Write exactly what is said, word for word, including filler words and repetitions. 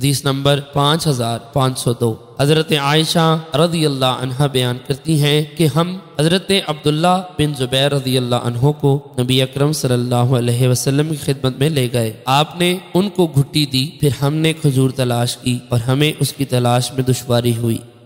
हदीस नंबर पाँच हजार पाँच सौ दो। हजरत आयशा रज़ी अल्लाह अन्हा बयान करती हैं कि हम हजरत अब्दुल्ला बिन जुबैर रज़ी अल्लाह अन्हो को नबी अकरम सल्लल्लाहु अलैहि वसल्लम की खिदमत में ले गए। आपने उनको घुट्टी दी, फिर हमने खजूर तलाश की और हमें उसकी तलाश में दुश्वारी हुई।